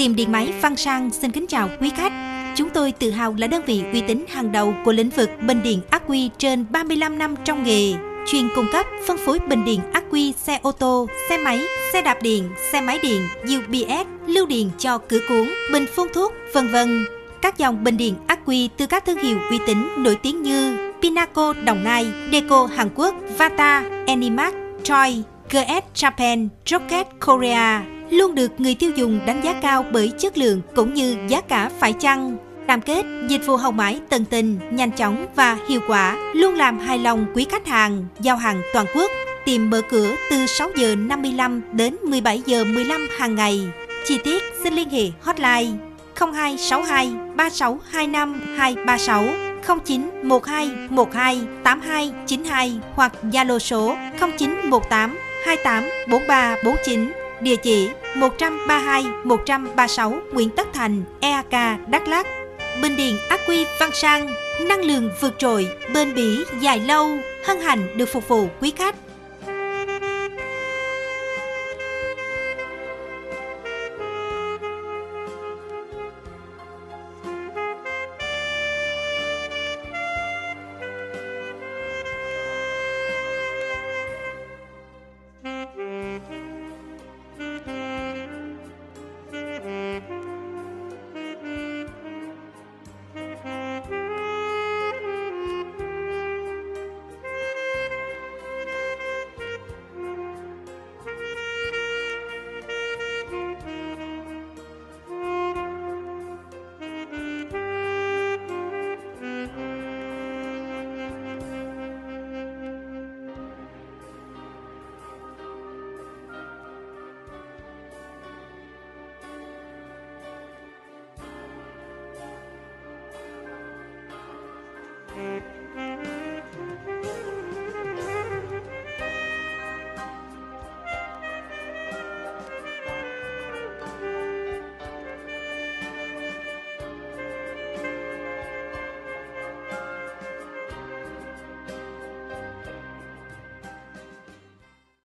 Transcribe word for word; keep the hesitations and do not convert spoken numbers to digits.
Tiệm điện máy Văn Sang xin kính chào quý khách. Chúng tôi tự hào là đơn vị uy tín hàng đầu của lĩnh vực bình điện ắc quy trên ba mươi lăm năm trong nghề, chuyên cung cấp phân phối bình điện ắc quy xe ô tô, xe máy, xe đạp điện, xe máy điện, u pê ét, lưu điện cho cửa cuốn, bình phun thuốc, vân vân. Các dòng bình điện ắc quy từ các thương hiệu uy tín nổi tiếng như Pinaco Đồng Nai, Deco Hàn Quốc, Vata, Animax, Choi, giê ét Japan, Rocket Korea luôn được người tiêu dùng đánh giá cao bởi chất lượng cũng như giá cả phải chăng. Cam kết dịch vụ hậu mãi tận tình, nhanh chóng và hiệu quả, luôn làm hài lòng quý khách hàng. Giao hàng toàn quốc, tiệm mở cửa từ sáu giờ năm mươi lăm đến mười bảy giờ mười lăm hàng ngày. Chi tiết xin liên hệ hotline không hai sáu hai ba sáu hai năm hai ba sáu, không chín một hai một hai tám hai chín hai hoặc Zalo số không chín một tám hai tám bốn ba bốn chín. Địa chỉ một trăm ba mươi hai một trăm ba mươi sáu Nguyễn Tất Thành, e a ca, Đắk Lắk. Bình điện ắc quy Văn Sang, năng lượng vượt trội, bền bỉ, dài lâu, hân hạnh được phục vụ quý khách. Mm-hmm.